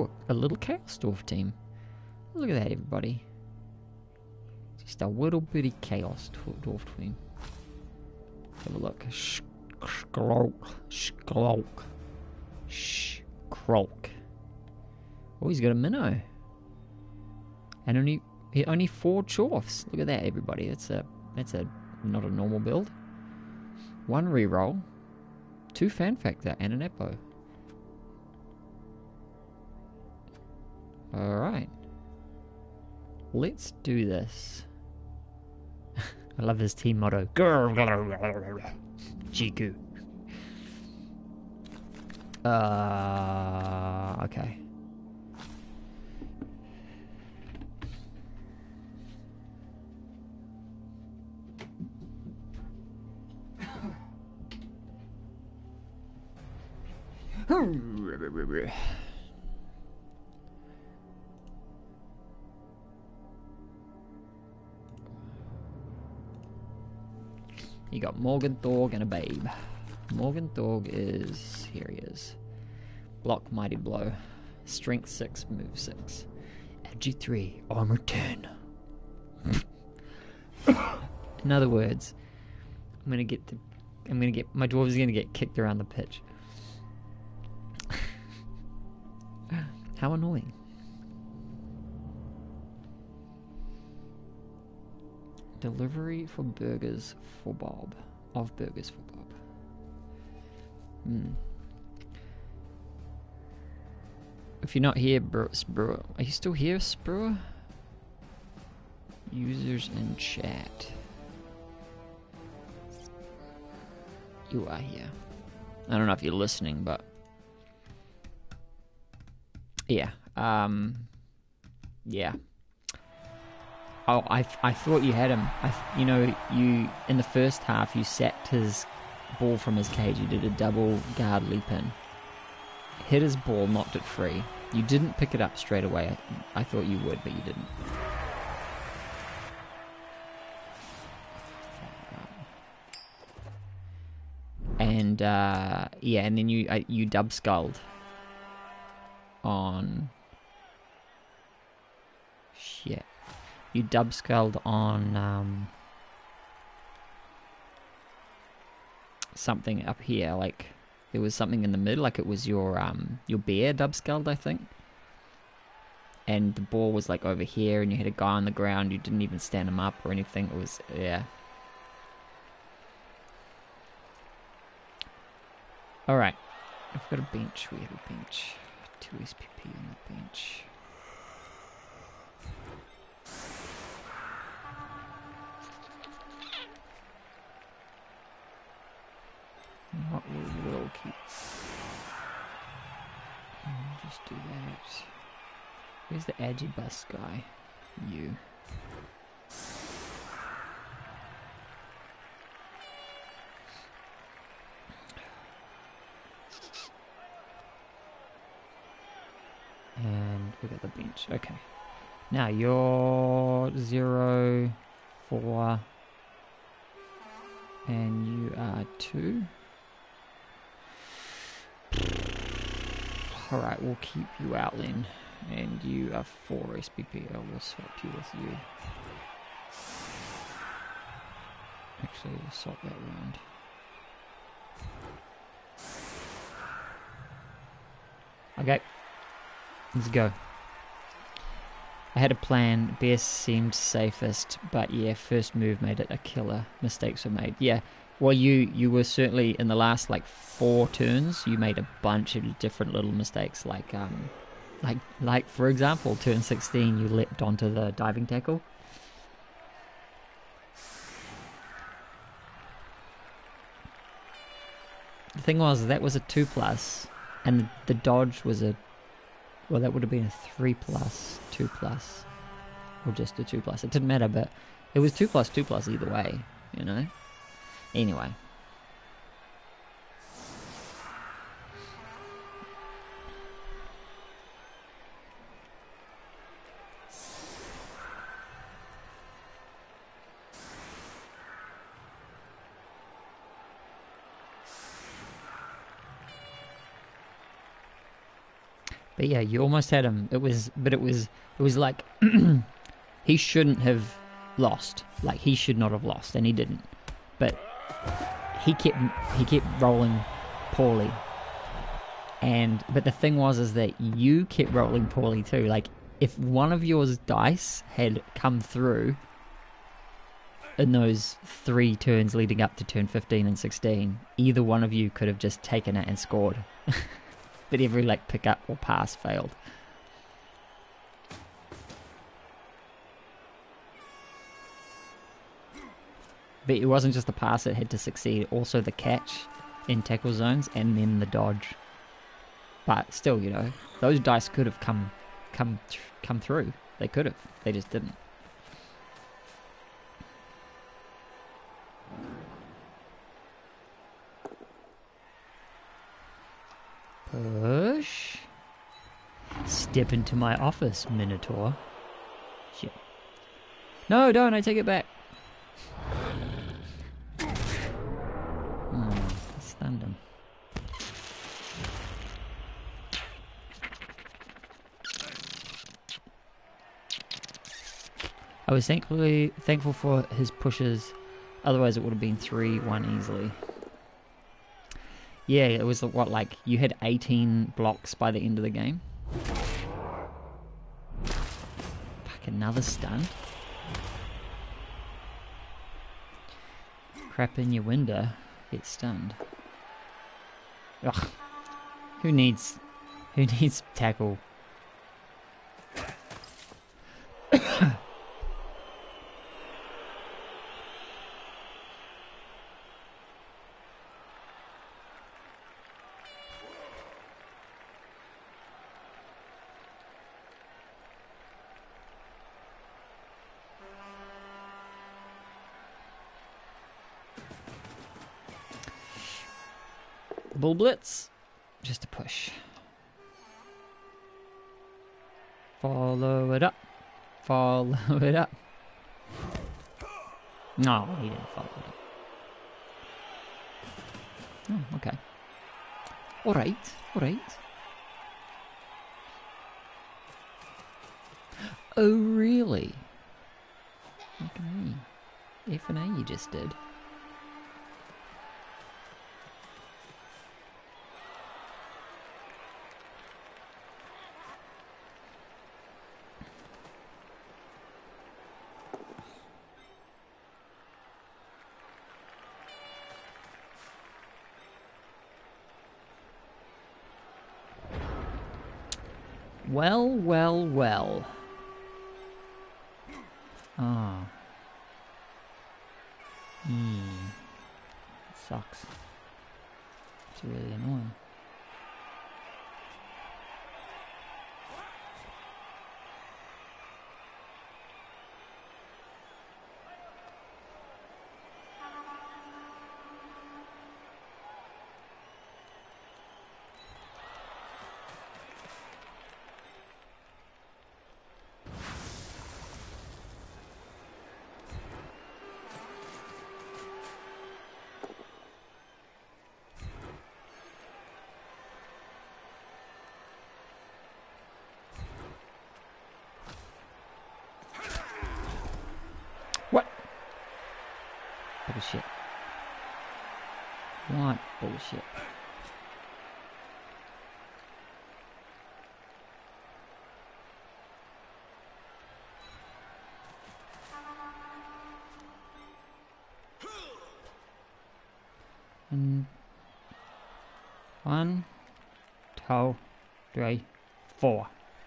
Oh, a little Chaos Dwarf team. Look at that, everybody. Just a little bitty Chaos Dwarf team. Have a look. Skrolk. Oh, he's got a minnow. And only 4 Chorfs. Look at that, everybody. That's a not a normal build. 1 reroll, 2 Fan Factor, and an Eppo. Alright. Let's do this. I love his team motto. Jiku. Okay. You got Morgenthorg and a babe. Morgenthorg is... here he is. Block, Mighty Blow. Strength 6, move 6. Agi 3, armor 10. In other words, my dwarf is gonna get kicked around the pitch. How annoying. Delivery for burgers for Bob. Of burgers for Bob. If you're not here, Brewer. Are you still here, Brewer? Users in chat. You are here. I don't know if you're listening, but... yeah. Yeah. Oh, I thought you had him. You in the first half you sacked his ball from his cage. You did a double guard leap in, hit his ball, knocked it free. You didn't pick it up straight away. I thought you would, but you didn't. And yeah, and then you dub sculled on. Shit. You dub sculled on something up here, like there was something in the middle, like it was your bear dub sculled, I think. And the ball was like over here, and you had a guy on the ground. You didn't even stand him up or anything. It was, yeah. All right, I've got a bench. We have a bench. 2 SPP on the bench. What we will keep. Just do that. Where's the Agibus guy? You. And we got the bench. Okay. Now you're 0, 4, and you are 2. Alright, we'll keep you out then. And you are 4 SPP. I will swap you with you. Actually, we'll swap that around. Okay. Let's go. I had a plan. Best seemed safest, but yeah, first move made it a killer. Mistakes were made. Yeah. Well, you were certainly in the last like 4 turns. You made a bunch of different little mistakes, like for example, turn 16, you leapt onto the diving tackle. The thing was, that was a 2+, and the dodge was a, well, that would have been a 3+, 2+, or just a 2+. It didn't matter, but it was 2+, either way, you know. Anyway. But yeah, you almost had him. It was like he shouldn't have lost. Like he should not have lost, and he didn't. But he kept rolling poorly. But the thing is that you kept rolling poorly too. Like if one of yours dice had come through in those 3 turns leading up to turn 15 and 16, either one of you could have just taken it and scored. But every like pick up or pass failed. But it wasn't just the pass that had to succeed, also the catch in tackle zones and then the dodge. But still, you know, those dice could have come through. They could have. They just didn't. Push. Step into my office, Minotaur. Shit. No, don't. I take it back. I stunned him. I was thankful for his pushes. Otherwise, it would have been 3-1 easily. Yeah, it was what, like you had 18 blocks by the end of the game. Fuck, another stun. Crap in your window, get stunned. Ugh. Who needs tackle? Bull blitz, just a push. Follow it up. Follow it up. No, he didn't follow it up. Oh, okay. Alright, alright. Oh, really? Look at me. F and A you just did. Well, well, well. Ah. Sucks. It's really annoying. What? Bullshit. What bullshit? And 1, 2, 3, 4.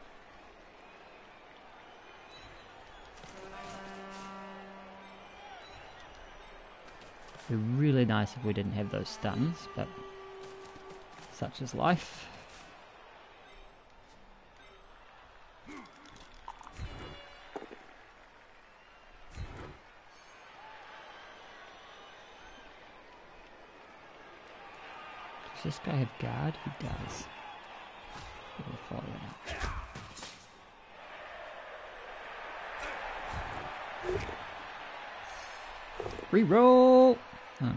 It'd be really nice if we didn't have those stuns, but such is life. Does this guy have guard? He does. We'll follow it up. Reroll! Oh.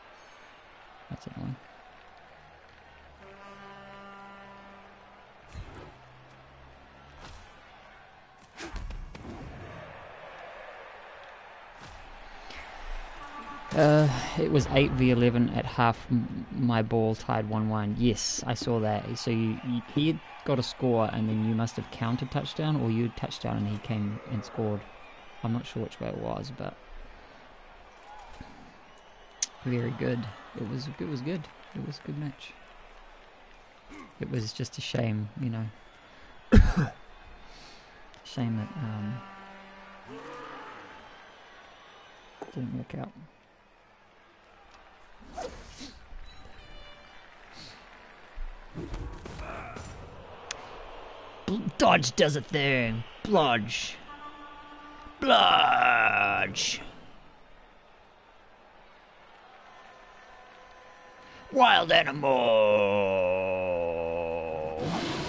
That's annoying. It was 8v11 at half. My ball tied 1-1. Yes, I saw that. So he had got a score, and then you must have counted touchdown, or you touchdown and he came and scored. I'm not sure which way it was, but very good. It was good. It was a good match. It was just a shame, you know. Shame that didn't work out. Dodge does a thing. Blodge. Blodge. Wild animal.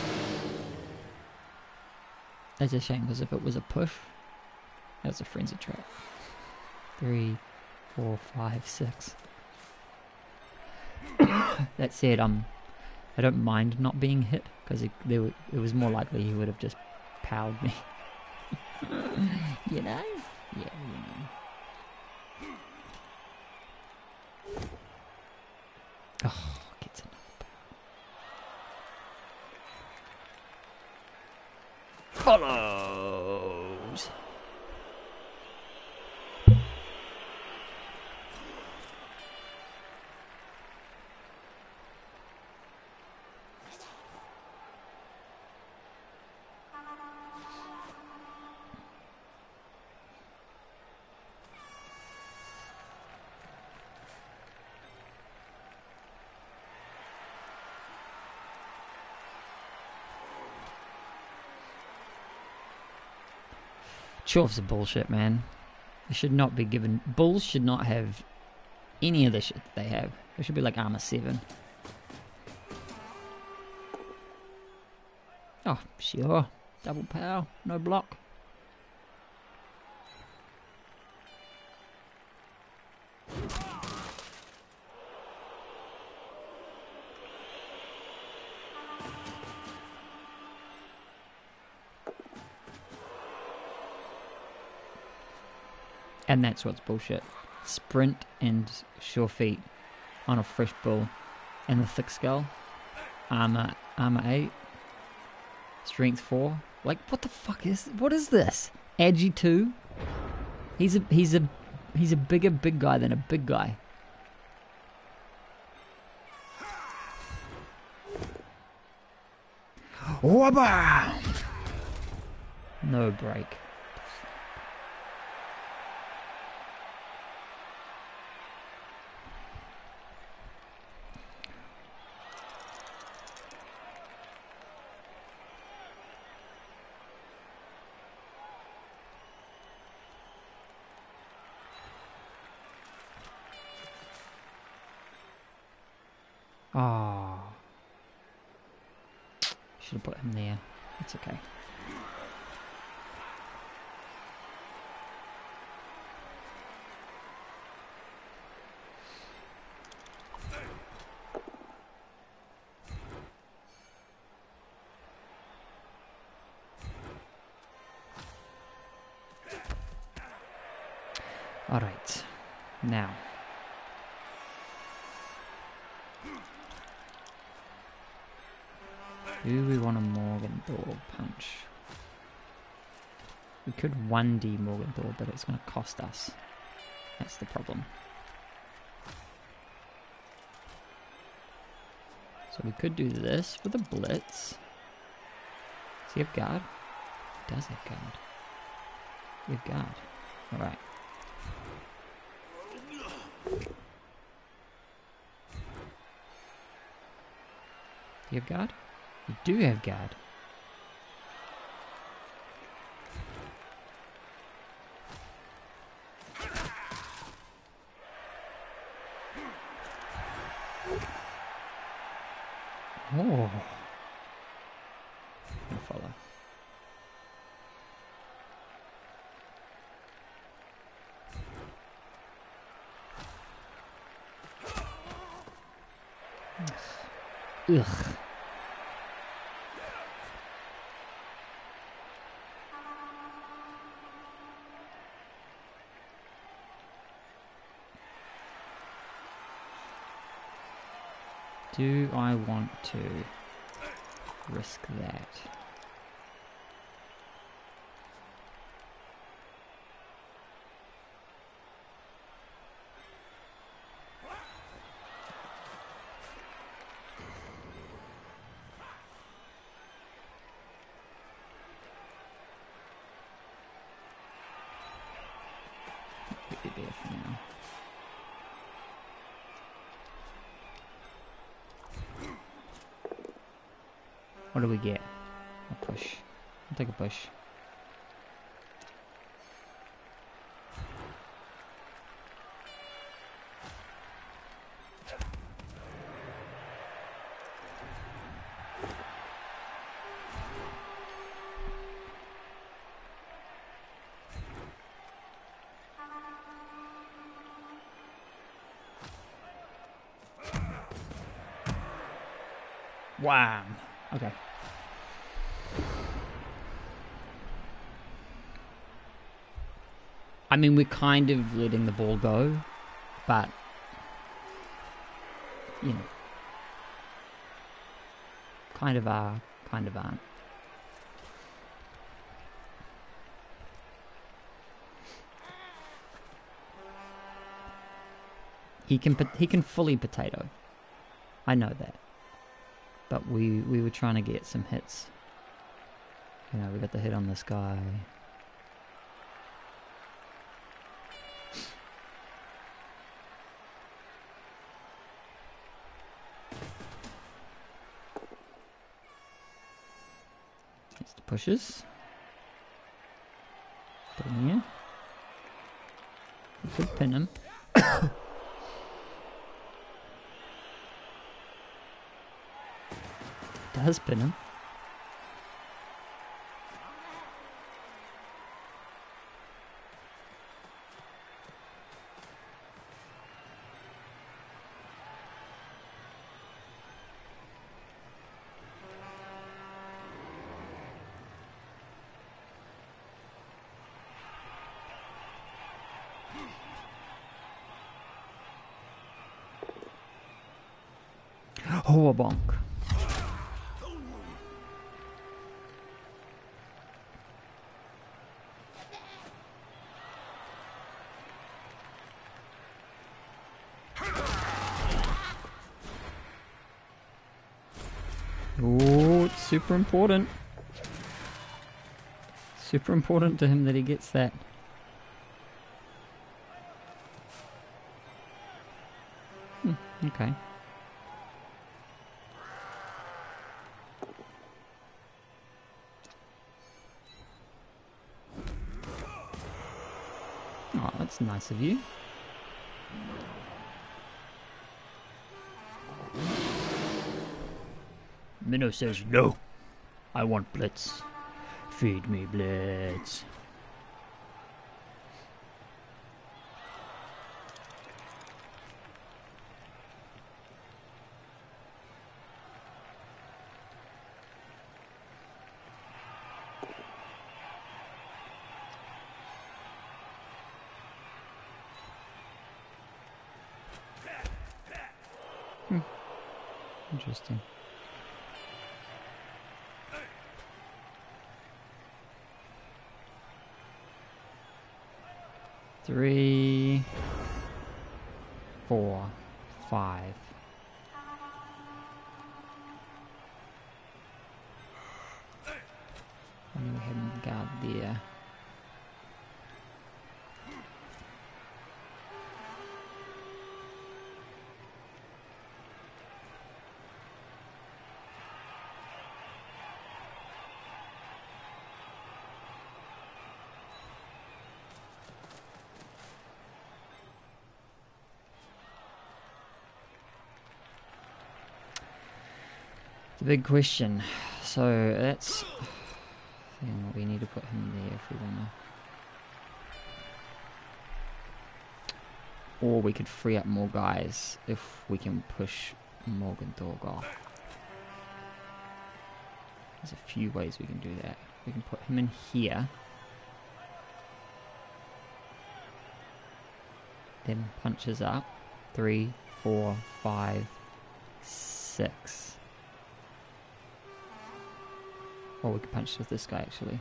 That's a shame, because if it was a push, that's a frenzy trap. 3, 4, 5, 6. That said, I don't mind not being hit, because it was more likely he would have just powed me. You know? Yeah, you know. Oh, gets another power. Follows. Chorfs are bullshit, man. They should not be given. Bulls should not have any of the shit that they have. They should be like armor 7. Oh, sure. Double power, no block. And that's what's bullshit. Sprint and sure feet on a fresh bull. And the thick skull. Armor 8. Strength 4. Like, what the fuck what is this? Agi 2. He's a bigger big guy than a big guy. Wabba! No break. Oh. Should have put him there. It's okay. All right. Now. Do we want a Morgenthau punch? We could 1D Morgenthau, but it's going to cost us. That's the problem. So we could do this with a blitz. Does he have guard? He does have guard. We have guard. Alright. Do you have guard? You do have guard. Oh. I'll follow. Ugh. Do I want to risk that? Put it there for now. What do we get? A push. I'll take a push. Wow. Okay. I mean, we're kind of letting the ball go, but, you know, kind of are, kind of aren't. He can fully potato. I know that. But we were trying to get some hits. You know, we got the hit on this guy. It's the pushes. Put him here. We could pin him. Does pin him. Oh, a bonk. Oh, it's super important. Super important to him that he gets that. Okay. Oh, that's nice of you. Minnow says no. I want Blitz. Feed me, Blitz. Interesting. Three, 4, 5. And we haven't got there. The big question. So that's thing. We need to put him there if we wanna. Or we could free up more guys if we can push Morgenthau off. There's a few ways we can do that. We can put him in here. Then punches up. 3, 4, 5, 6. 6. Or we could punch with this guy actually.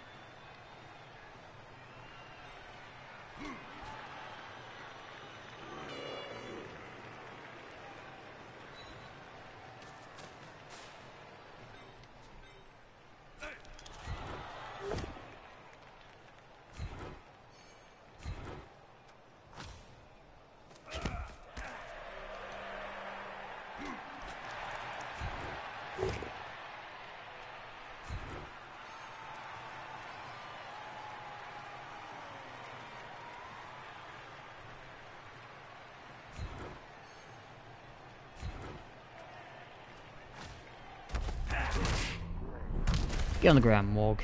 Get on the ground, Morg.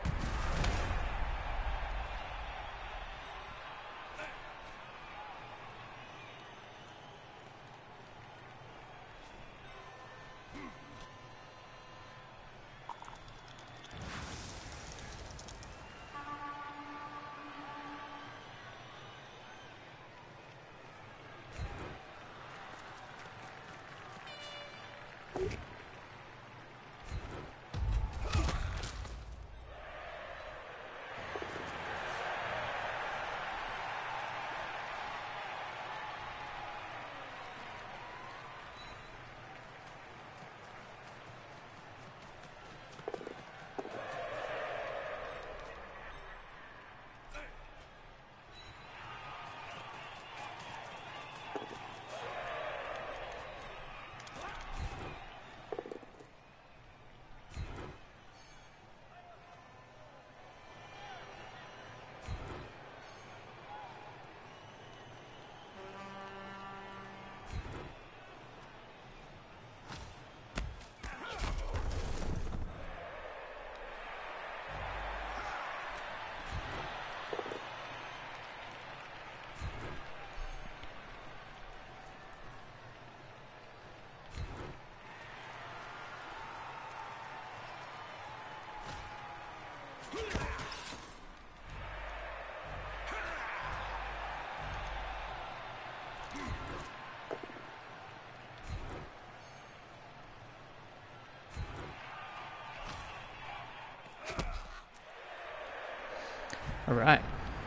Alright.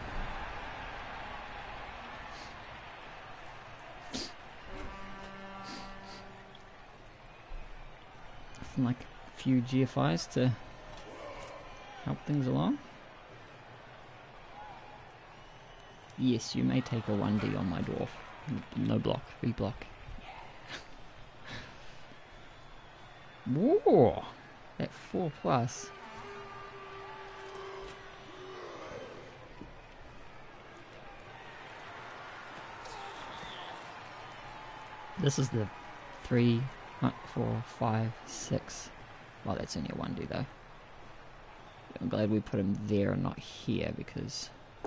Like a few GFIs to help things along. Yes, you may take a 1D on my dwarf. No block, reblock. Whoa! At 4+. This is the 3, 4, 5, 6. Well, that's only a 1D though. I'm glad we put him there and not here because...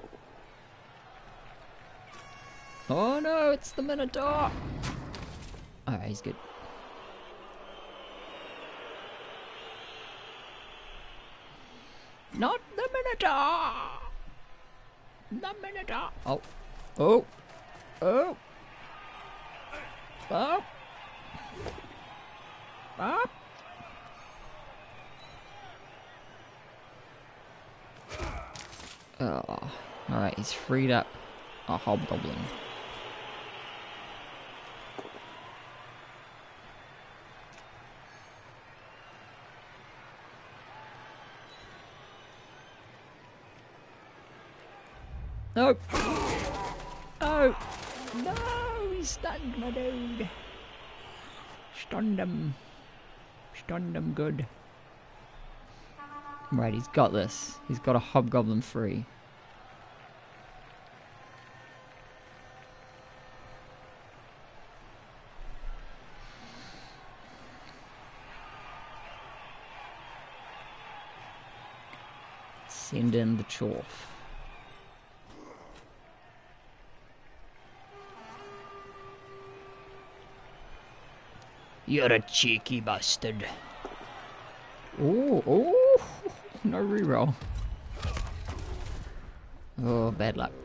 Oh no, it's the Minotaur! Alright, he's good. Not the Minotaur! The Minotaur! Oh. Oh! Oh! Oh! Oh! Oh. Alright, he's freed up a hobgoblin. No! Oh! No! He stunned my dude! Stunned him. Stunned him good. Right, he's got this. He's got a hobgoblin free. Send in the chorf. You're a cheeky bastard. Oh, oh, no reroll. Oh, bad luck.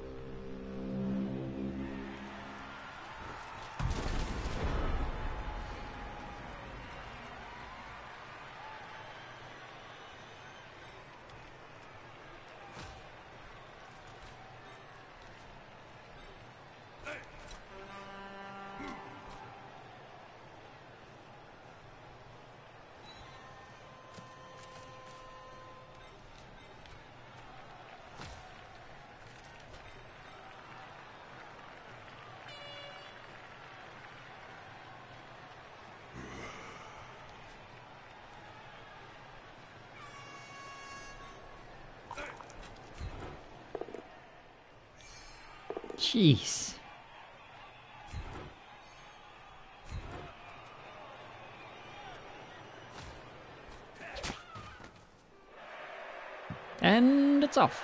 Jeez. And it's off.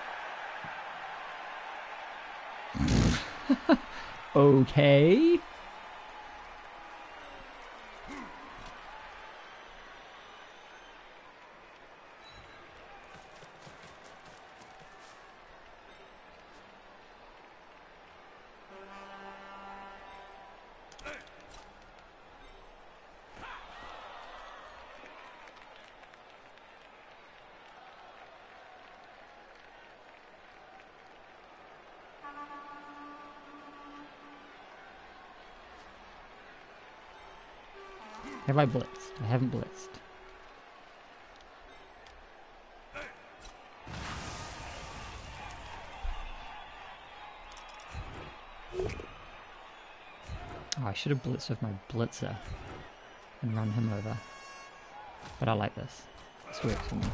Okay. Have I blitzed? I haven't blitzed. Oh, I should have blitzed with my blitzer and run him over. But I like this. This works for me.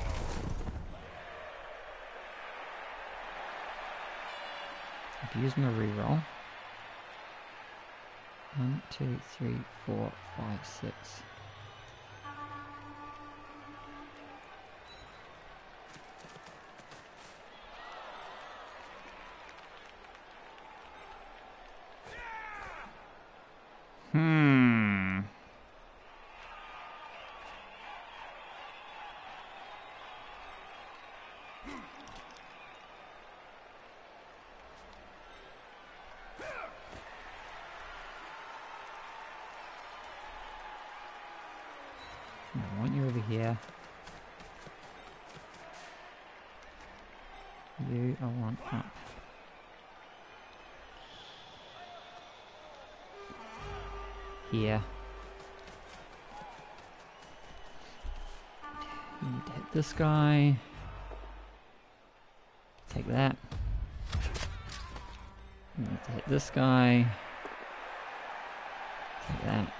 I've used my reroll. 1, 2, 3, 4, 5, 6. I want you over here. You, I want up. Here. You need to hit this guy. Take that. You need to hit this guy. Take that.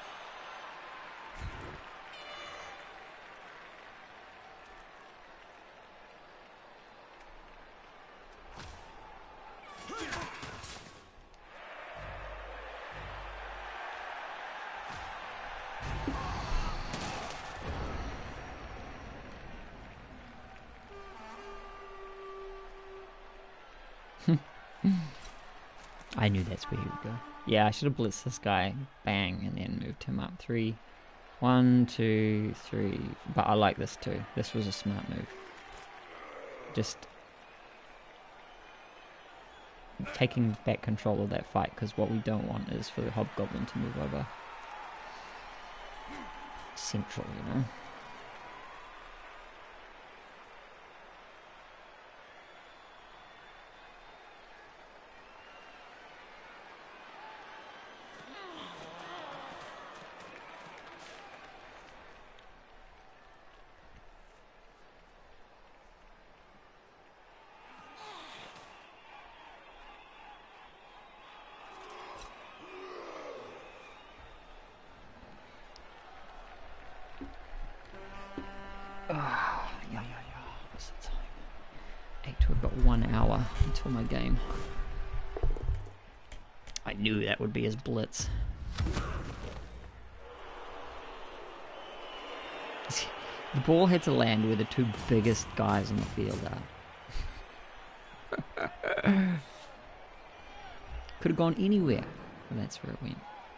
I knew that's where he would go. Yeah, I should have blitzed this guy. Bang, and then moved him up. 3. 1, 2, 3. But I like this too. This was a smart move. Just taking back control of that fight, because what we don't want is for the Hobgoblin to move over central, you know? What's the time? 8. We've got 1 hour until my game. I knew that would be his blitz. The ball had to land where the 2 biggest guys on the field are. Could have gone anywhere, but that's where it went.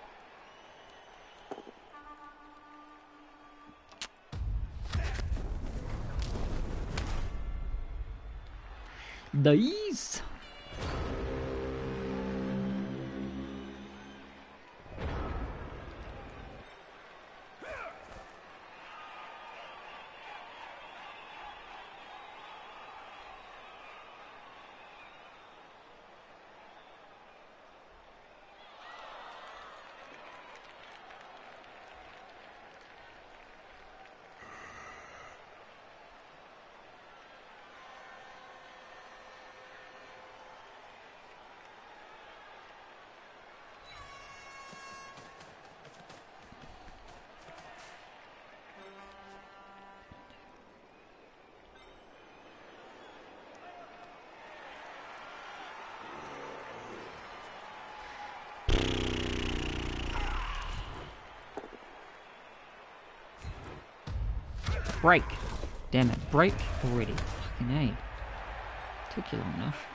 Nice! break. Damn it, break already. Fucking A. Took you long enough.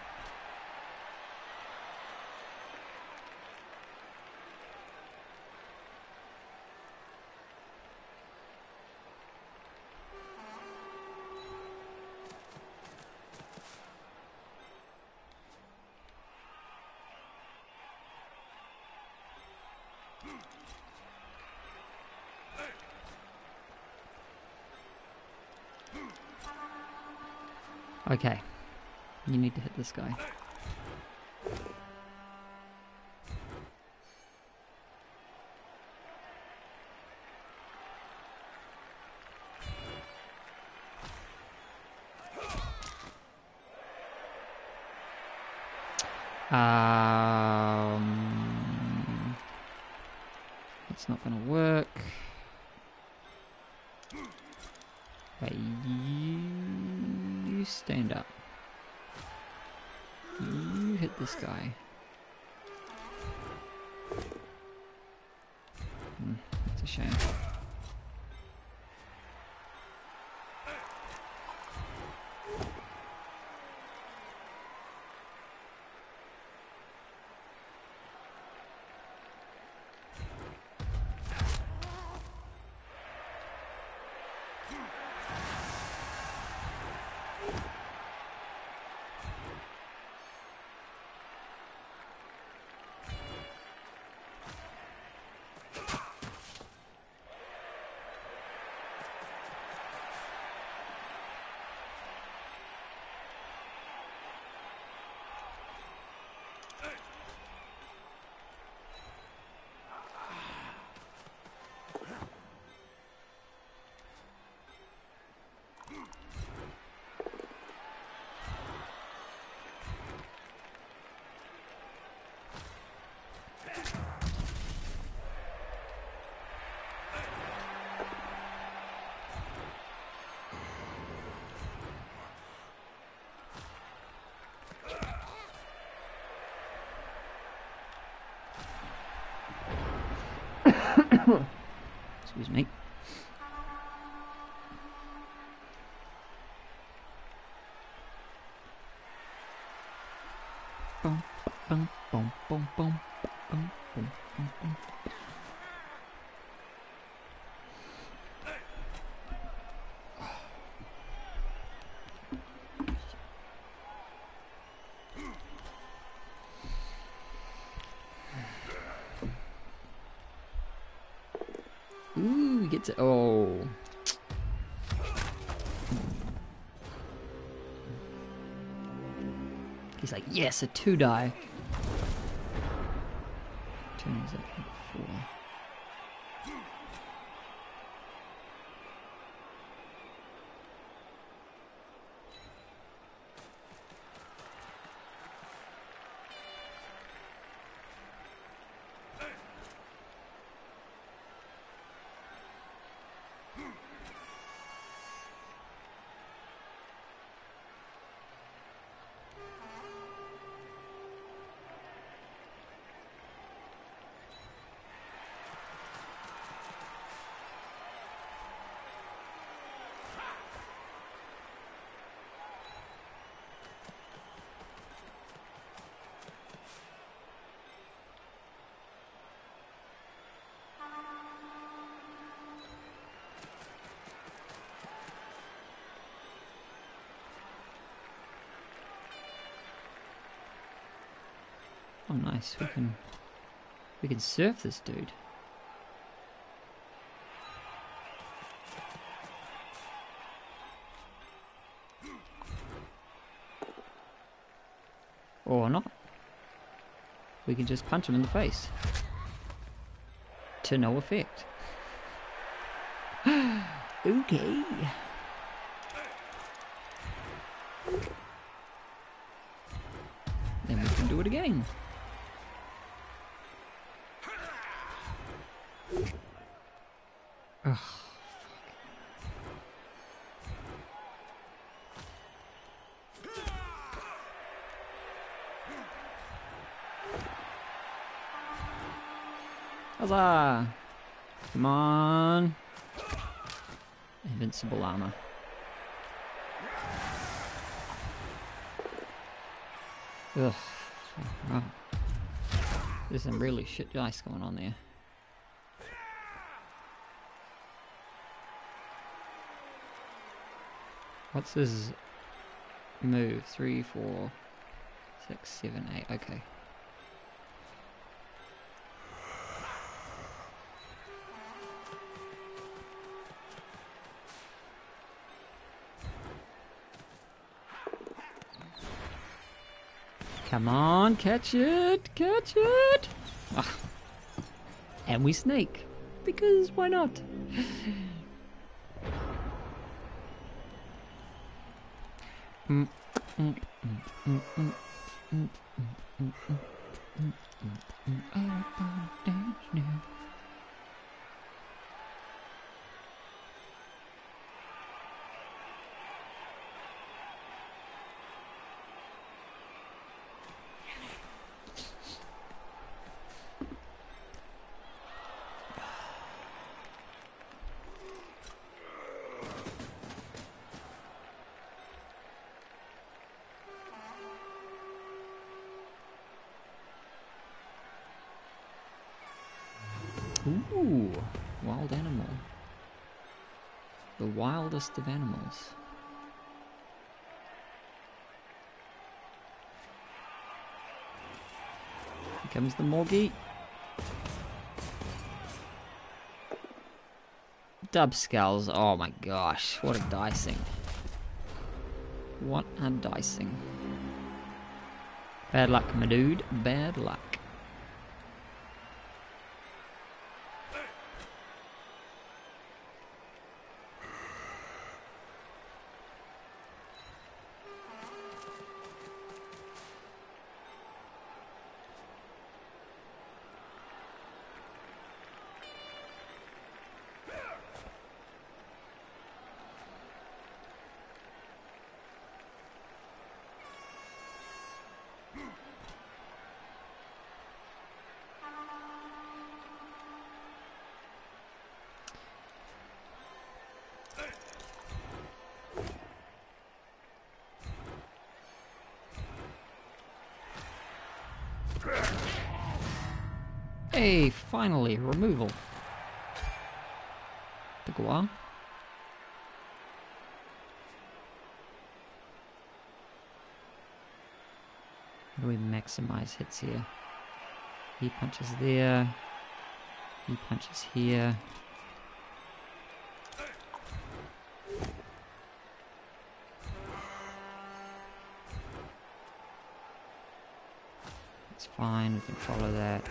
Okay, you need to hit this guy. It's not gonna work. Hey, you stand up. You hit this guy. That's a shame. Excuse me. Boom, boom, boom, boom, boom, boom, boom, boom, boom. Ooh, he gets it. Oh. He's like, yes, a 2-die. Turns up 4. Oh, nice. We can surf this dude. Or not. We can just punch him in the face. To no effect. Okay. Then we can do it again. Ugh. Huzzah! Come on. And invincible armor. Ugh. Oh. There's some really shit dice going on there. What's his move? 3, 4, 6, 7, 8. Okay. Come on, catch it! Catch it! Ah. And we snake. Because why not? Ooh, wild animal. The wildest of animals. Here comes the Morgie. Dub skulls. Oh my gosh, what a dicing. What a dicing. Bad luck, my dude. Bad luck. Hey, finally, removal. Took a while. How do we maximize hits here? He punches there. He punches here. It's fine, we can follow that.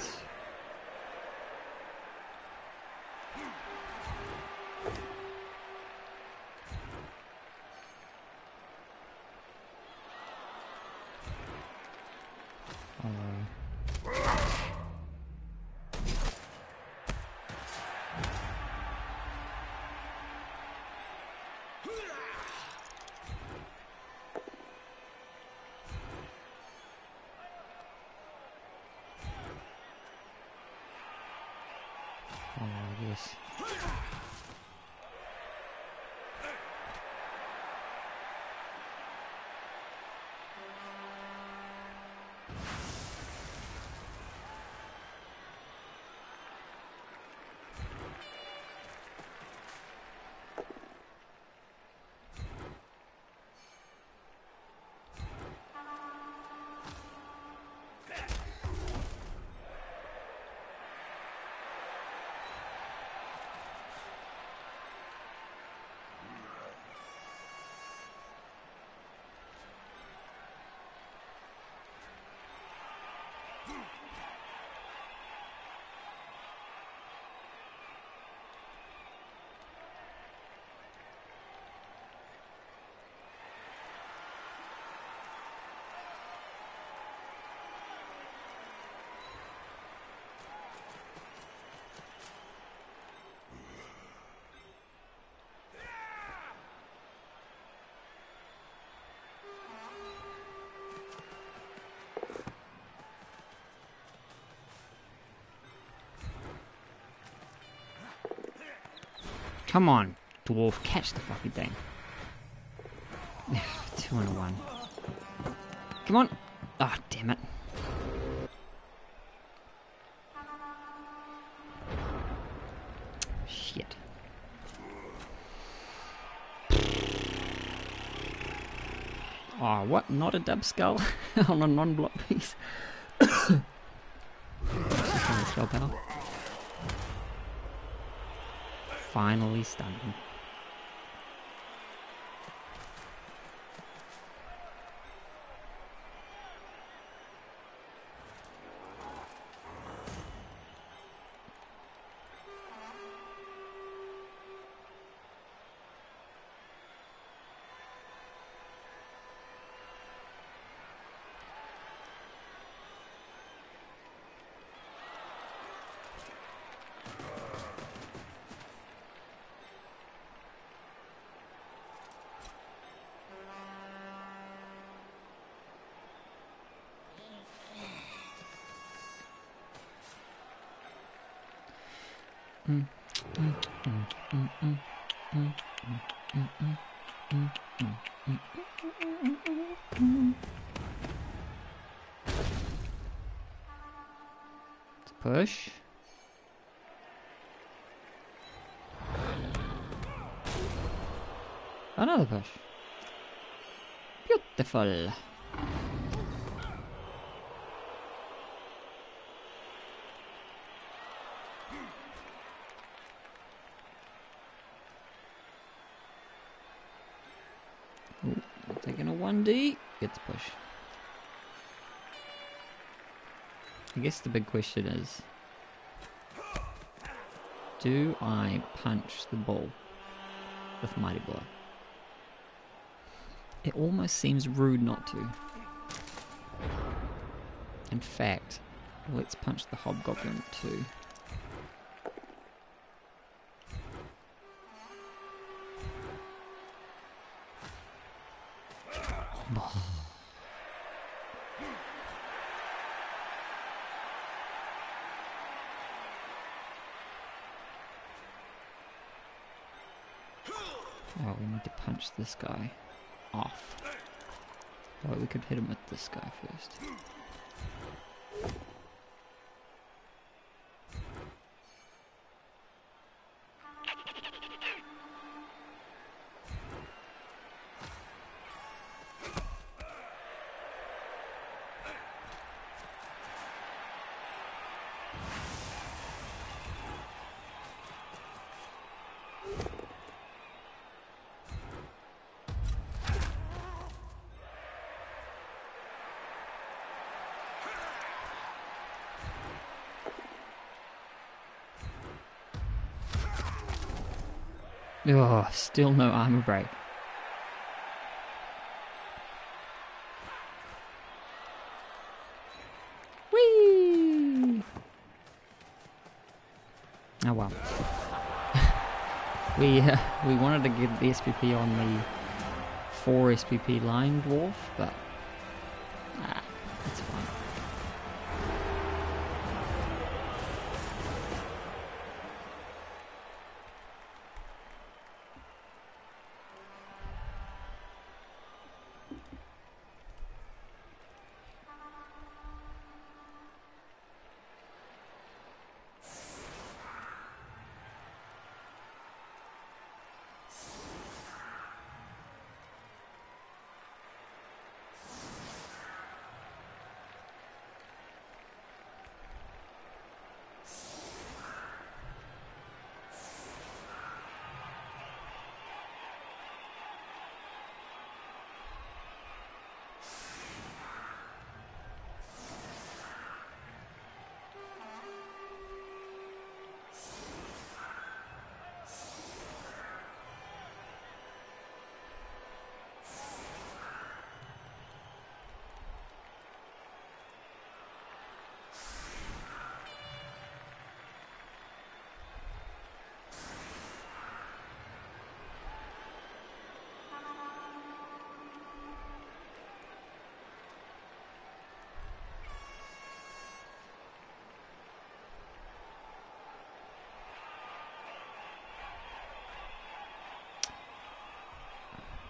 Yes. Come on, dwarf, catch the fucking thing. 2 and a 1. Come on! Ah, oh, damn it. Shit. Oh, what? Not a dub skull on a non-block piece? Spell power. Finally stunned him. Push. Another push. Beautiful. Ooh, taking a 1D. Gets push. I guess the big question is, do I punch the ball with Mighty Blow? It almost seems rude not to. In fact, let's punch the Hobgoblin too. Oh, we need to punch this guy off. Oh, we could hit him with this guy first. Oh, still no armor break. Whee! Oh well. we wanted to get the SPP on the 4 SPP line dwarf, but it's fine.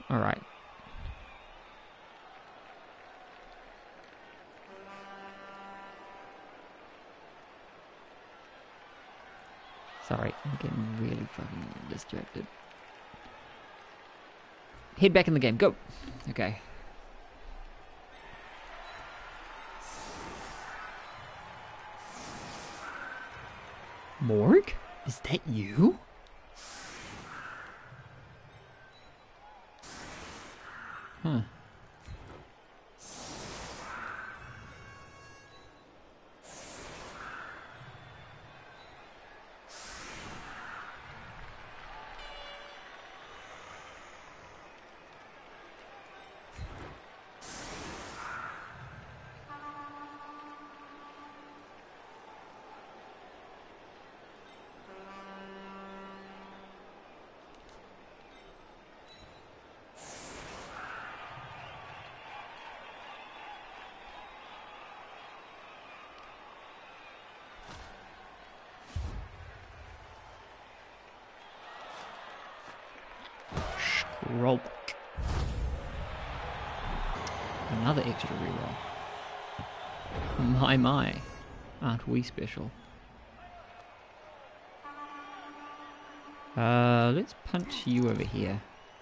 Alright. Sorry, I'm getting really fucking distracted. Head back in the game, go! Okay. Morg? Is that you? Huh. Roll. Another extra reroll. My. Aren't we special? Let's punch you over here.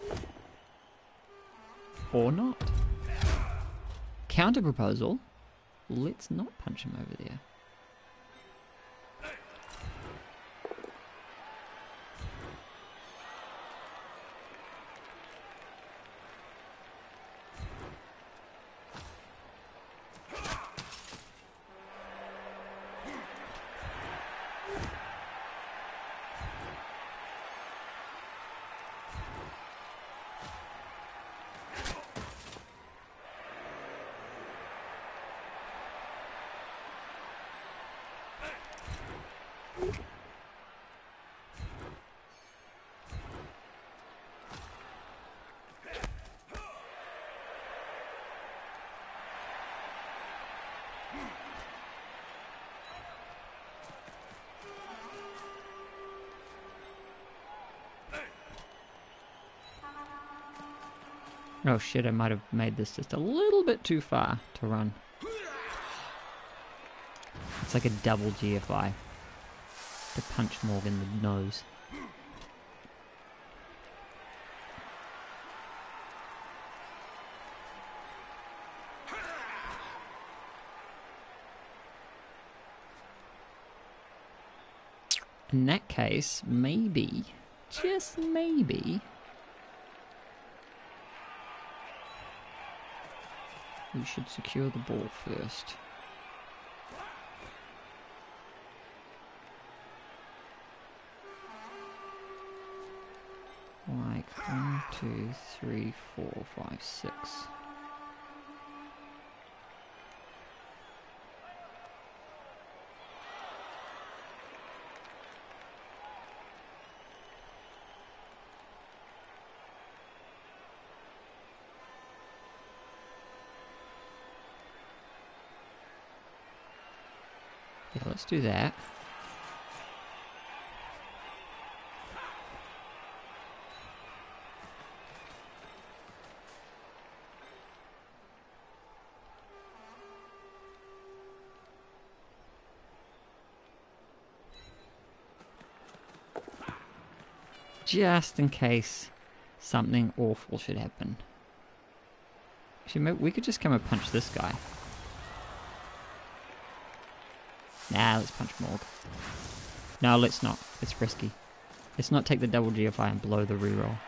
Or not. Counter proposal. Let's not punch him over there. Oh shit, I might have made this just a little bit too far to run. It's like a double GFI to punch Morg in the nose. In that case, maybe, just maybe, we should secure the ball first. Like 1, 2, 3, 4, 5, 6. Yeah, let's do that. Just in case something awful should happen. Actually, we could just come and punch this guy. Nah, let's punch Morg. No, let's not. It's risky. Let's not take the double GFI and blow the reroll.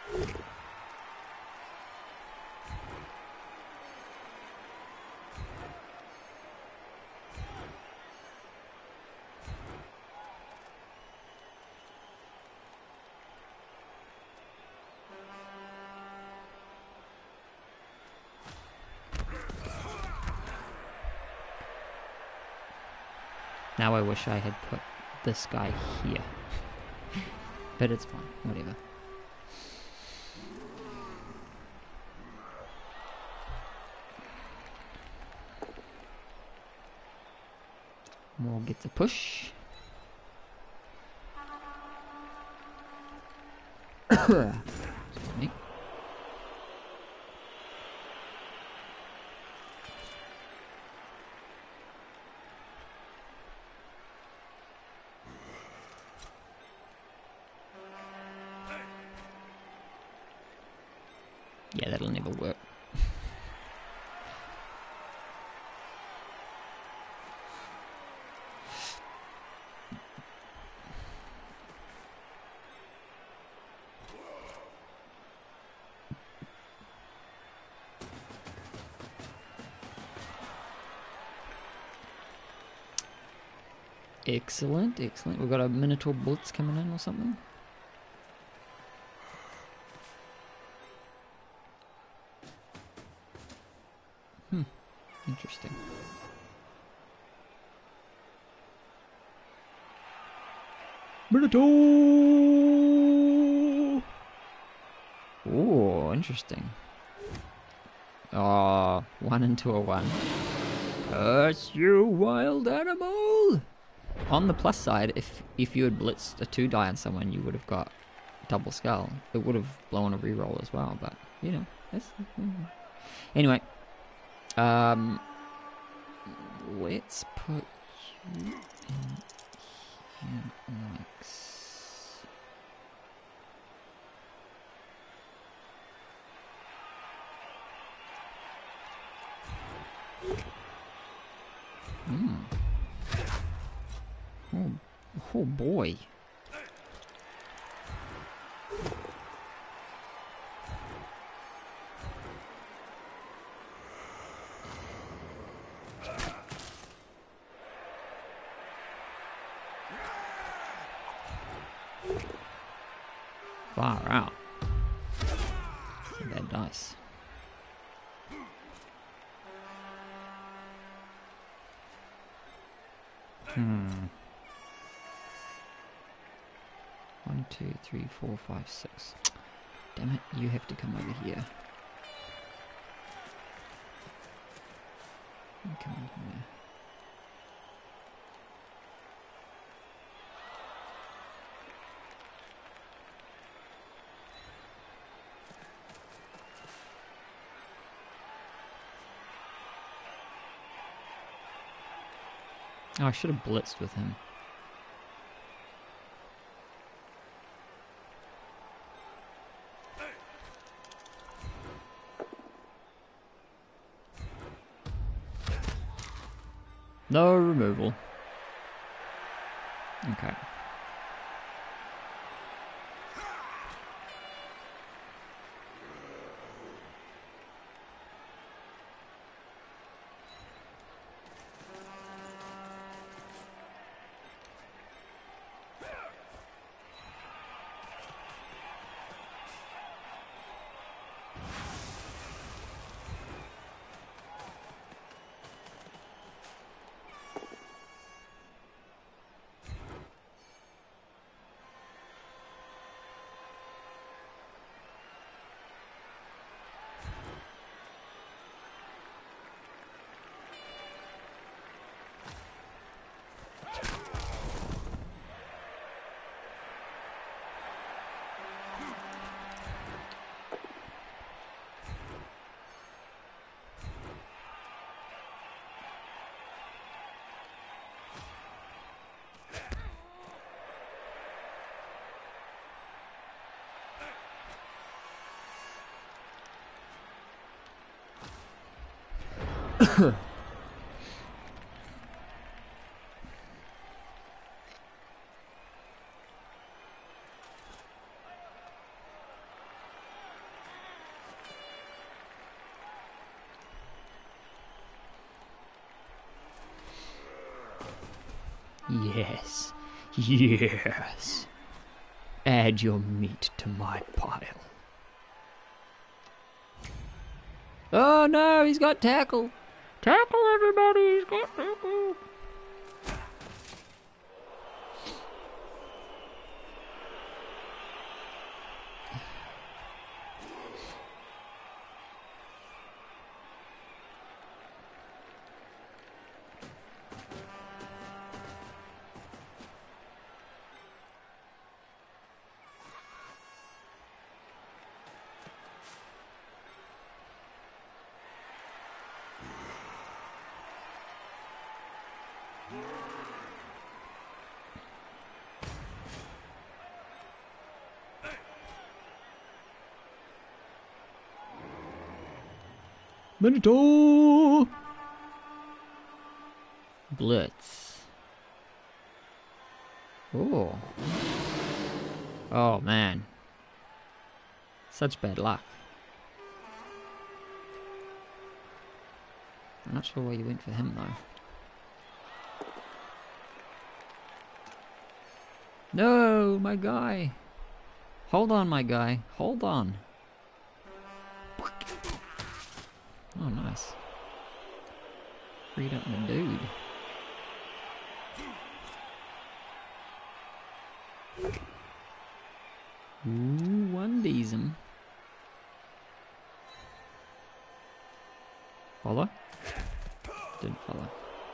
Now I wish I had put this guy here. But it's fine, whatever. Morg gets a push. Excuse me. Yeah, that'll never work. Excellent, excellent. We've got a Minotaur Blitz coming in or something. Interesting. Minotaur! Oh, interesting. Oh, 1 into a 1. Curse you, wild animal! On the plus side, if you had blitzed a 2 die on someone, you would have got double skull. It would have blown a reroll as well, but, you know, that's... Anyway. Let's put you in here like so. Oh boy. Far out. Bad dice. One, 2, 3, 4, 5, 6. Damn it, you have to come over here. You come in here. Oh, I should have blitzed with him. No removal. Okay. Yes, yes. Add your meat to my pile. Oh no, he's got tackle. Tackle, everybody, he's got tackle. Minotaur! Blitz. Oh. Oh, man. Such bad luck. I'm not sure why you went for him, though. No, my guy. Hold on, my guy. Hold on. Oh, nice. Freed up my dude. Ooh, one D's him. Follow? Didn't follow.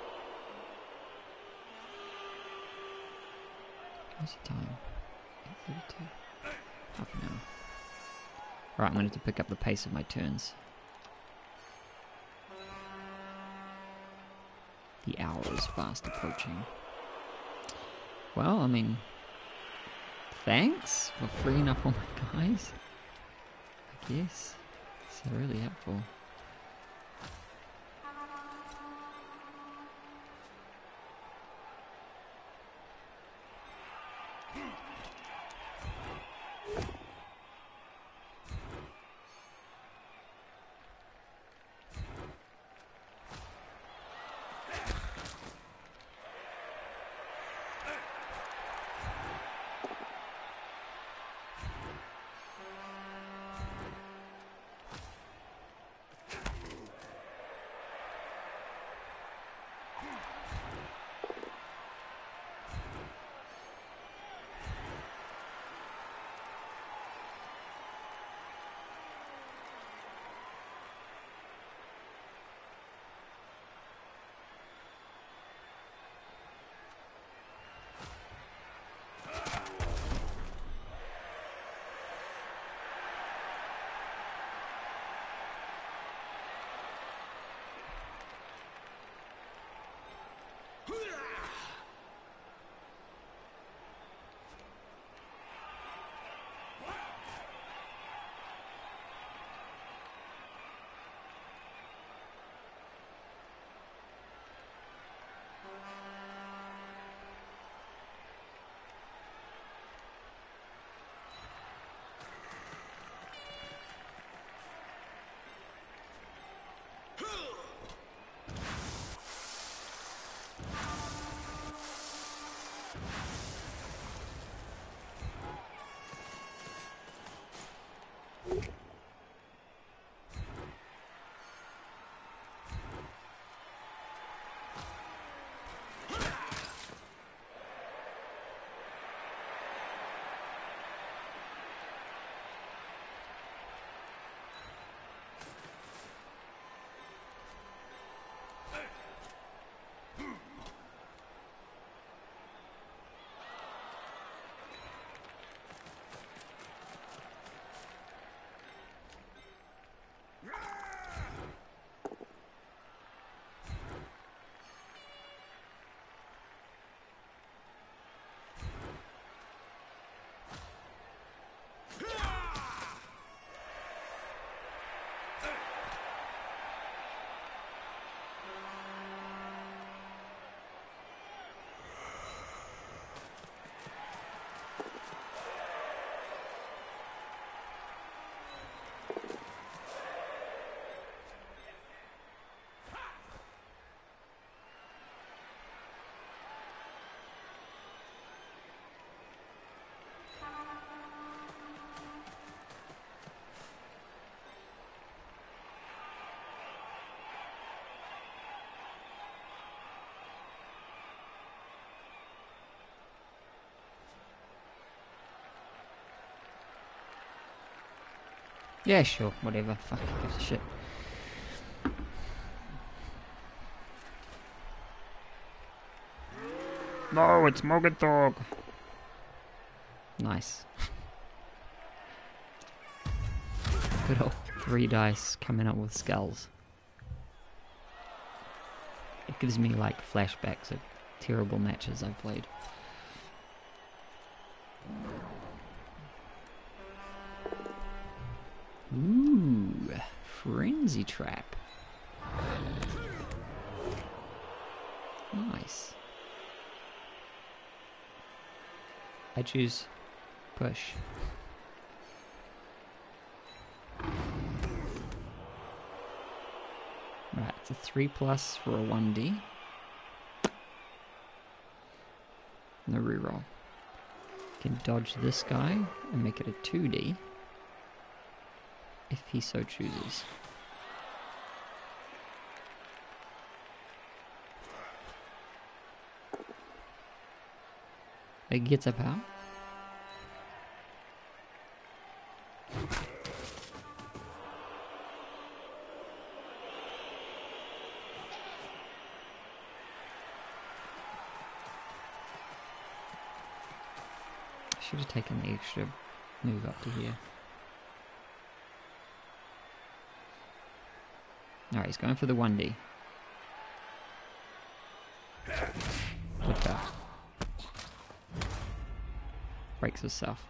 What's the time? 8:32. Half an hour. Alright, I'm going to pick up the pace of my turns. The hour is fast approaching. Well, I mean, thanks for freeing up all my guys. I guess. It's really helpful. Yeah, sure, whatever. Fuck, who gives a shit. No, it's Mogadog. Nice. Good old 3 dice coming up with skulls. It gives me like flashbacks of terrible matches I've played. Ooh, frenzy trap. Nice. I choose push. Right, it's a 3+ for a 1D. And a reroll. Can dodge this guy and make it a 2D if he so chooses. It gets up out. Should have taken the extra move up to here. Alright, he's going for the 1D. Good go. Breaks himself.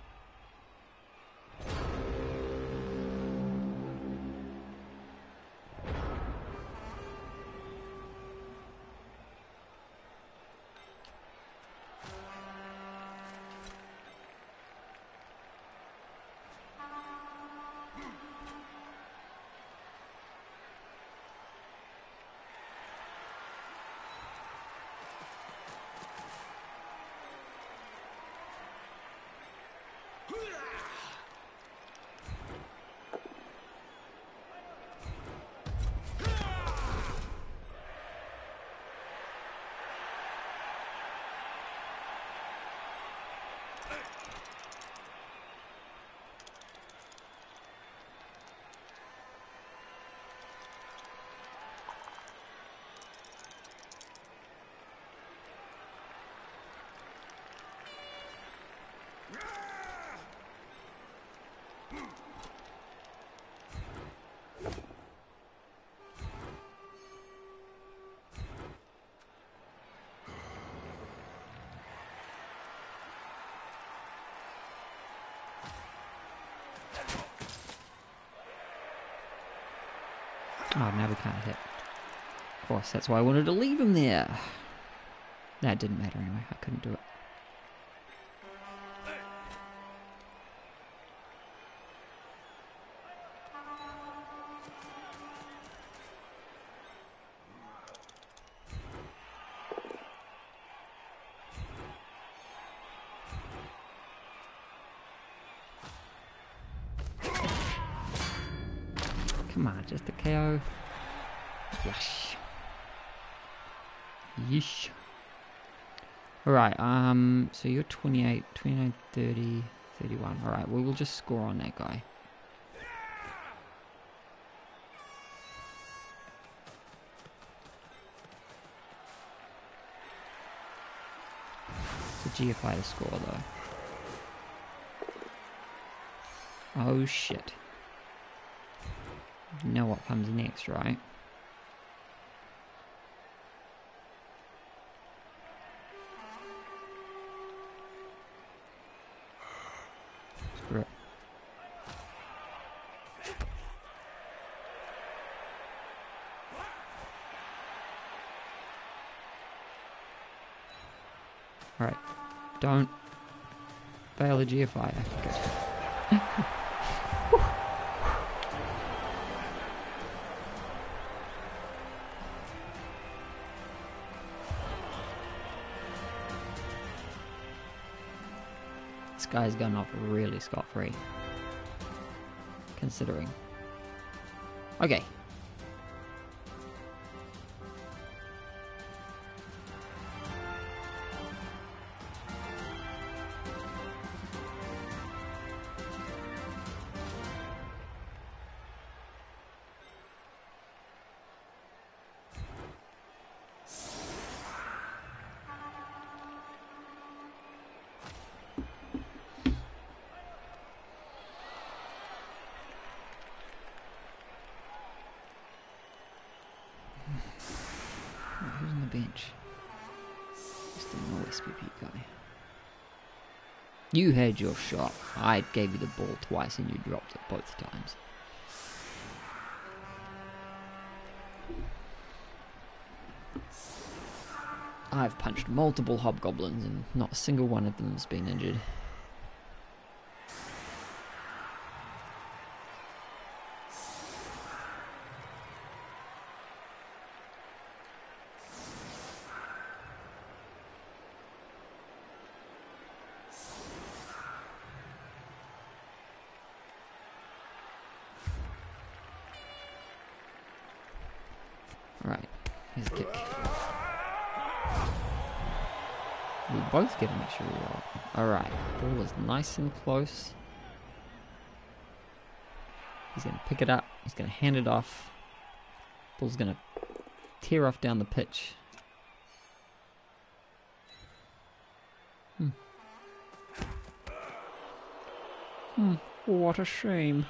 Oh, now we can't hit. Of course, that's why I wanted to leave him there. That didn't matter anyway, I couldn't do it. Come on, just a KO. Yes. Yeesh. Alright, so you're 28, 29, 30, 31. Alright, we will just score on that guy. It's a GFI to score though. Oh shit. You know what comes next, right? Screw it. Alright. Don't fail the GFI. Good. This guy's gone off really scot-free. Considering. Okay. Who's on the bench? Just an OSPP guy. You had your shot. I gave you the ball twice and you dropped it both times. I've punched multiple hobgoblins and not a single one of them has been injured. Right, here's a kick. We both get an extra reroll. Alright, ball is nice and close. He's going to pick it up. He's going to hand it off. Ball's going to tear off down the pitch. What a shame.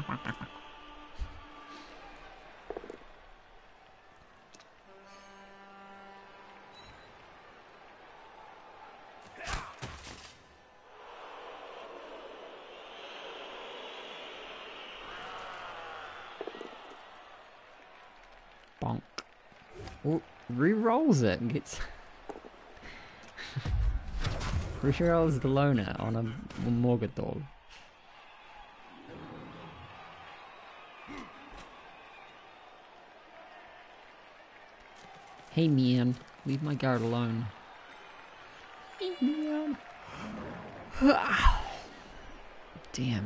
Bonk. Oh, re-rolls it and gets... re-rolls the loner on a Morgothor. Hey man, leave my guard alone. Hey man. Damn.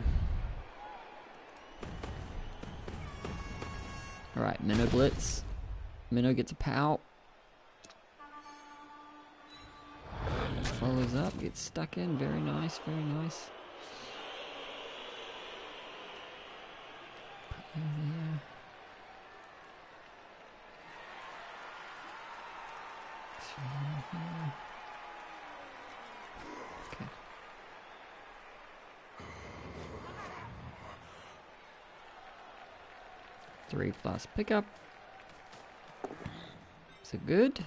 Alright, Minnow Blitz. Minnow gets a pow. Follows up, gets stuck in. Very nice, very nice. Put you there. Here. Okay. Three plus pickup. Is it good?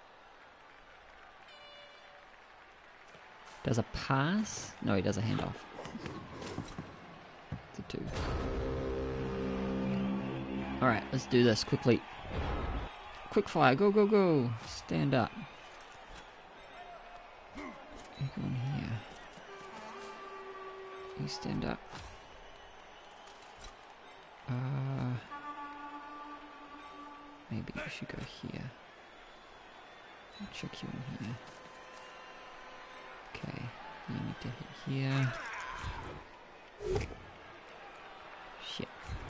Does a pass? No, he does a handoff. It's a 2. Alright, let's do this quickly. Quick fire, go, go, go. Stand up. Go in here. You stand up. Maybe you should go here. I'll check you in here. Okay, you need to hit here. Shit.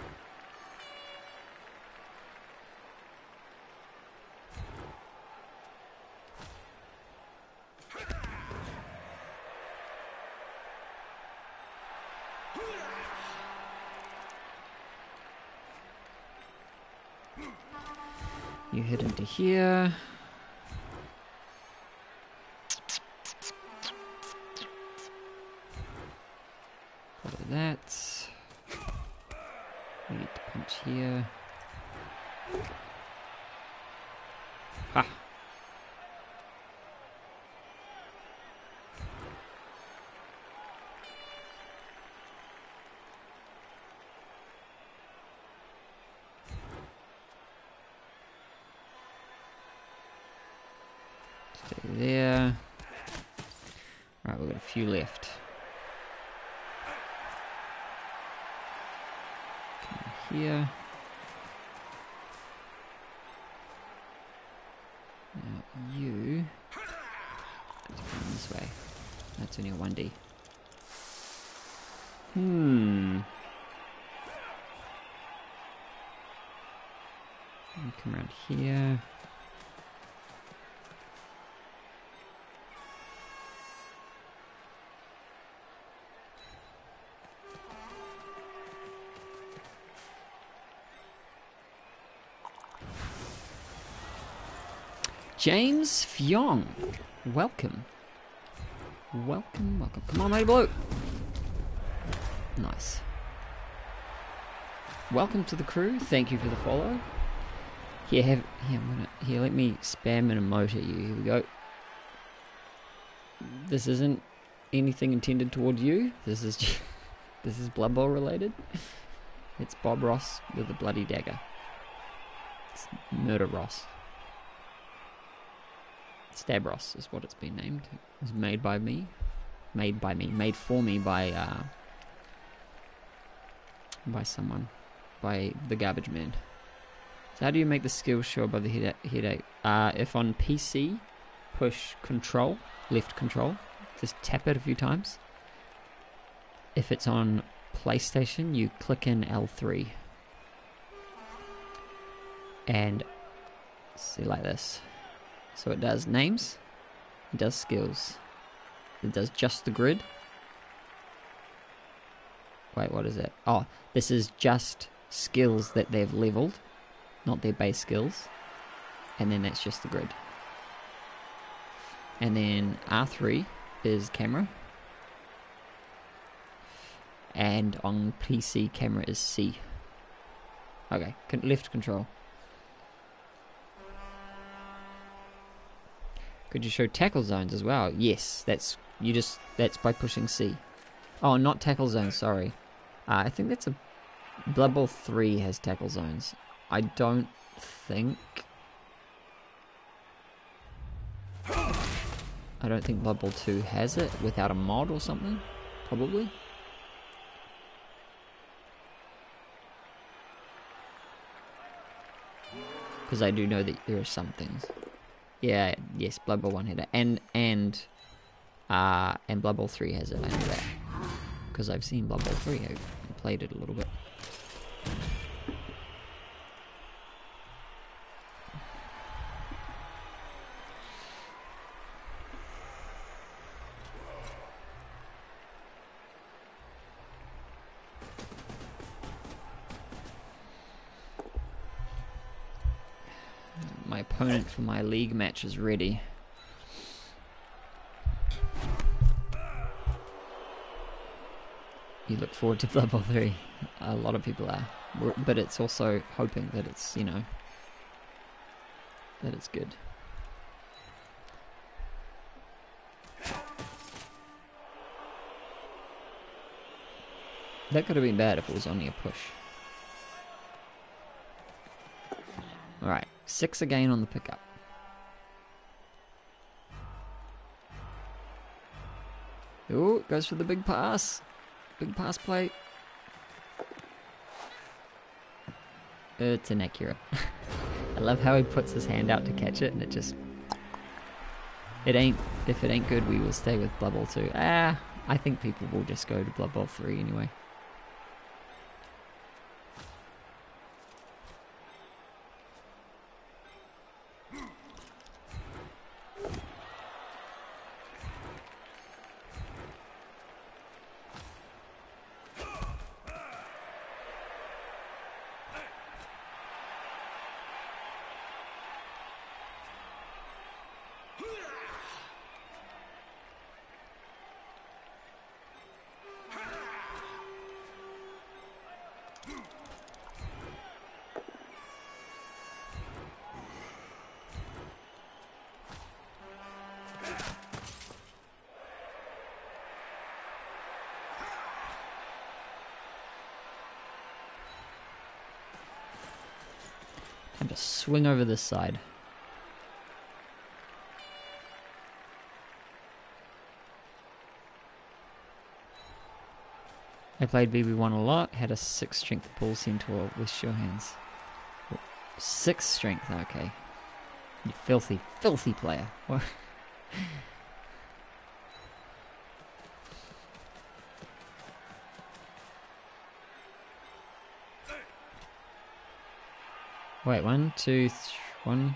You hit into here. Follow that. We need to punch here. Ha! Stay there. Right, we've got a few left. Come here. Now you have to come this way. That's only a 1D. You come around here. James Fyong, welcome. Welcome, welcome. Come on, Lady Blue. Nice. Welcome to the crew. Thank you for the follow. Here, let me spam an emote at you. Here we go. This isn't anything intended toward you. This is this is Blood Bowl related. It's Bob Ross with a bloody dagger. It's Murder Ross. Stab Ross is what it's been named. It was made by me. Made for me by someone. By the Garbage Man. So how do you make the skills show above the headache? If on PC, push control, left control. Just tap it a few times. If it's on PlayStation, you click in L3. And see like this. So it does names, it does skills, it does just the grid. Wait, what is it? Oh, this is just skills that they've leveled, not their base skills. And then that's just the grid. And then R3 is camera. And on PC, camera is C. Okay, left control. Could you show tackle zones as well? Yes, that's by pushing C. Oh, not tackle zones, sorry. I think that's a Blood Bowl 3 has tackle zones. I don't think Blood Bowl 2 has it without a mod or something. Probably. Because I do know that there are some things. Yeah, yes, Blood Bowl 1 had it. And Blood Bowl 3 has it, I know that. Because I've seen Blood Bowl 3, I played it a little bit. My opponent for my league match is ready. You look forward to Blood Bowl 3. A lot of people are. But it's also hoping that it's, you know, that it's good. That could have been bad if it was only a push. Alright, 6 again on the pickup. Ooh, goes for the big pass. Big pass play. It's inaccurate. I love how he puts his hand out to catch it and it just... If it ain't good, we will stay with Blood Bowl 2. I think people will just go to Blood Bowl 3 anyway. Time to swing over this side. I played BB1 a lot, had a 6 strength pull centaur with sure hands. 6 strength, okay. You filthy, filthy player. Wait, 1, 2, 1.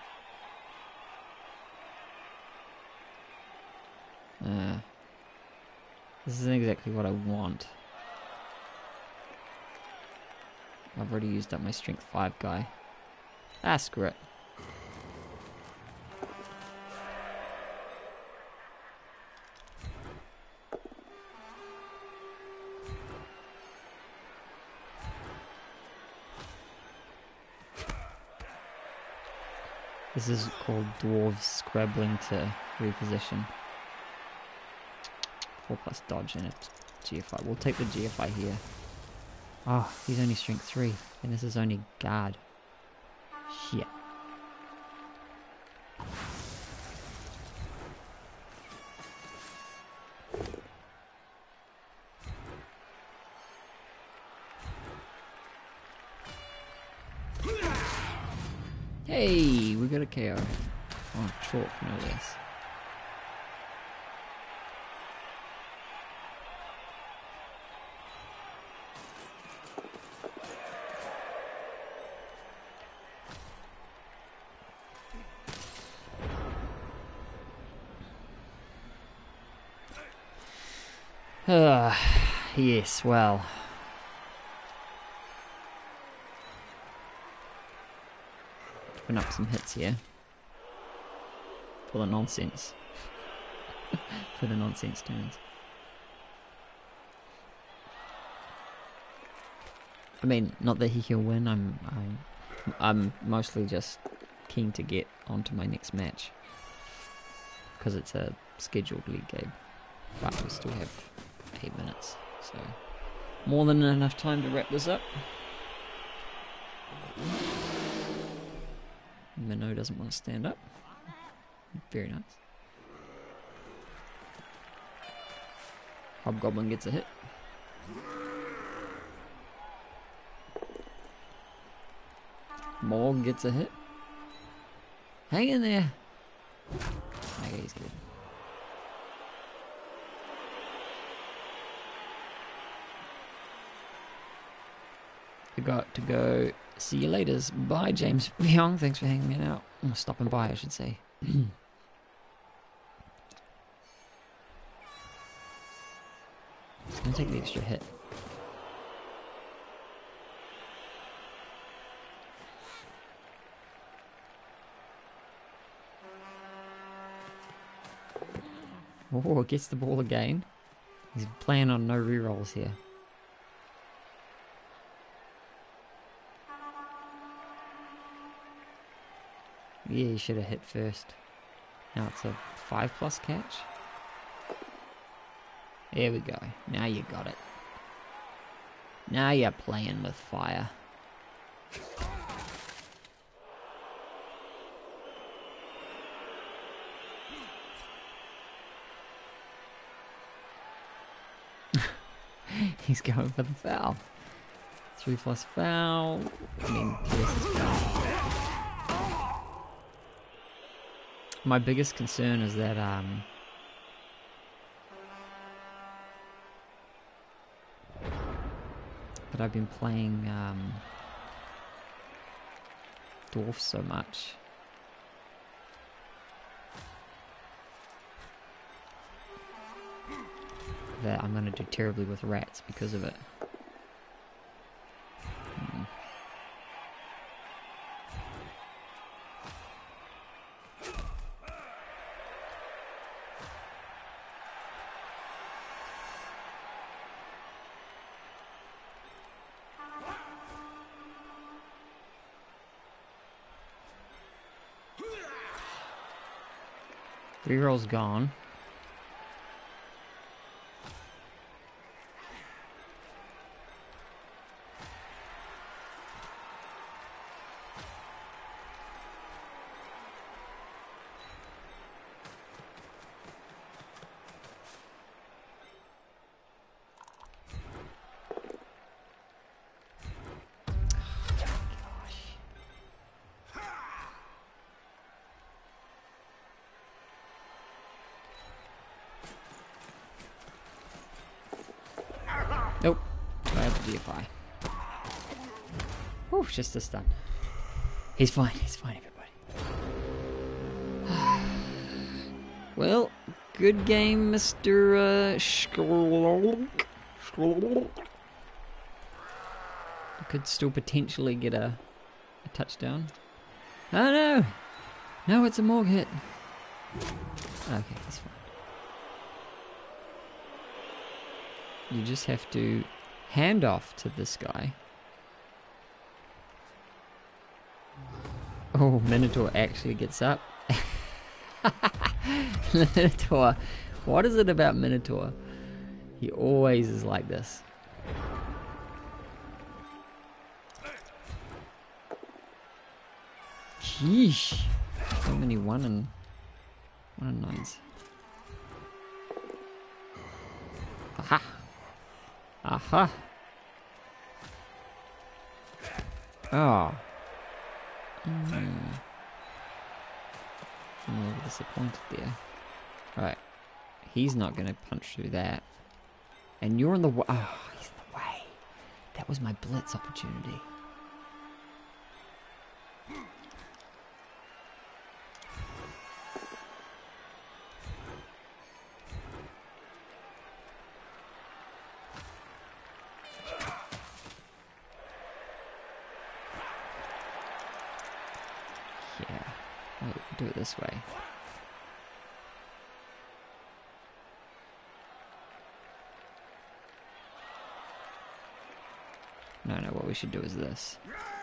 This isn't exactly what I want. I've already used up my strength 5 guy. Screw it. This is called dwarves scrabbling to reposition. 4+ dodge and a GFI. We'll take the GFI here. Oh, he's only strength 3, and this is only guard. Shit. Hey, we got a KO. Oh, chalk, no less. Yes, well. Putting up some hits here. For the nonsense. For the nonsense turns. I mean, not that he can win. I'm mostly just keen to get onto my next match because it's a scheduled league game. But we still have 8 minutes, so more than enough time to wrap this up. Minnow doesn't want to stand up. Very nice. Hobgoblin gets a hit. Morg gets a hit. Hang in there. Okay, he's good. I got to go. See you later. Bye, James Young. Thanks for hanging out. Or stopping by, I should say. Just gonna take the extra hit. Oh, gets the ball again. He's playing on no rerolls here. Yeah, he should have hit first. Now it's a 5+ catch. There we go. Now you got it. Now you're playing with fire. He's going for the foul. 3+ foul. I mean, yes, it's foul. My biggest concern is that I've been playing dwarf so much that I'm gonna do terribly with rats because of it. Reroll's gone. Nope. I have the GFI. Whew, just a stun. He's fine, everybody. Well, good game, Mr. Skrulk. You could still potentially get a touchdown. Oh no! No, it's a Morg hit. Okay, that's fine. You just have to hand off to this guy. Oh, Minotaur actually gets up. Minotaur. What is it about Minotaur? He always is like this. Sheesh. So many 1 and 9s. Aha. Aha. Oh. I'm a little disappointed there. Right. He's not going to punch through that. And you're in the way. Oh, he's in the way. That was my blitz opportunity. Yeah. We'll do it this way. No, what we should do is this.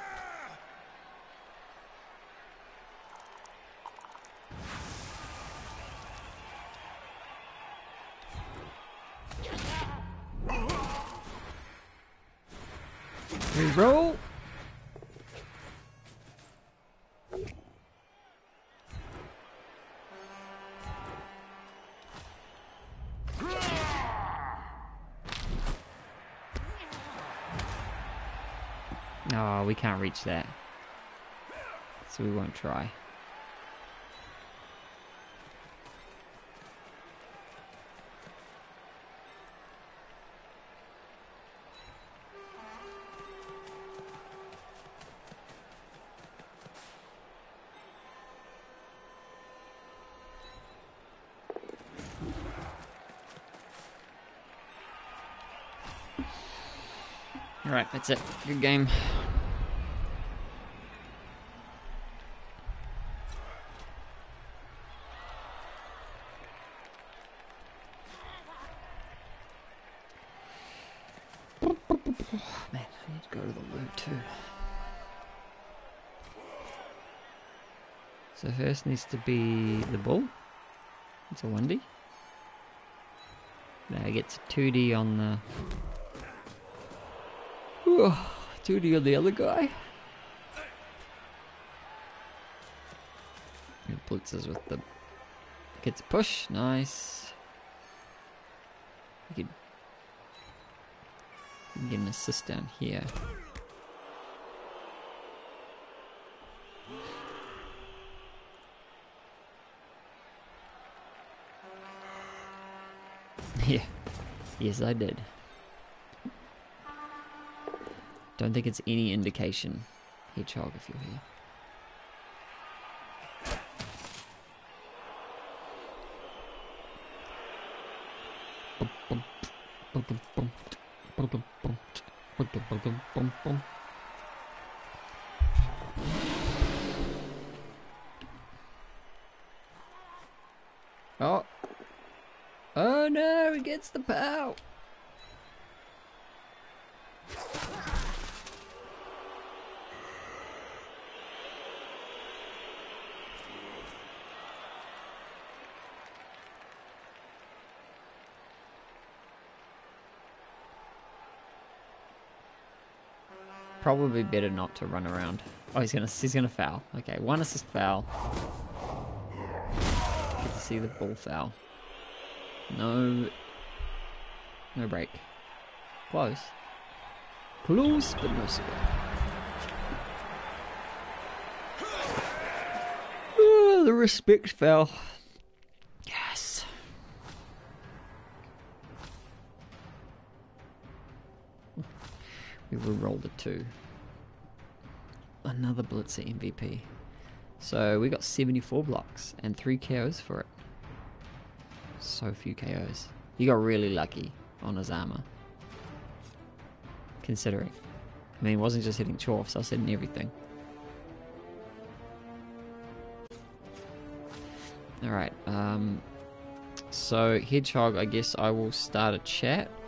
Reroll! Oh, we can't reach that. So we won't try. Alright, that's it. Good game. Man, I need to go to the loo too. So first needs to be the bull. It's a 1D. Now gets a 2D on the... Ooh, 2D on the other guy. He blitzes with the... Gets a push. Nice. You can get an assist down here. Yeah. Yes, I did. Don't think it's any indication, Hedgehog, if you're here. Oh. Oh no, he gets the POW. Probably better not to run around. Oh, he's gonna foul. Okay, 1 assist foul. Good to see the ball foul. No break. Close. Close, but no cigar. Oh, the respect foul. Yes. We rolled a 2. Another Blitzer MVP. So we got 74 blocks and 3 KOs for it. So few KOs. He got really lucky on his armor. Considering. I mean, it wasn't just hitting chorfs, I was hitting everything. Alright, so Hedgehog, I guess I will start a chat.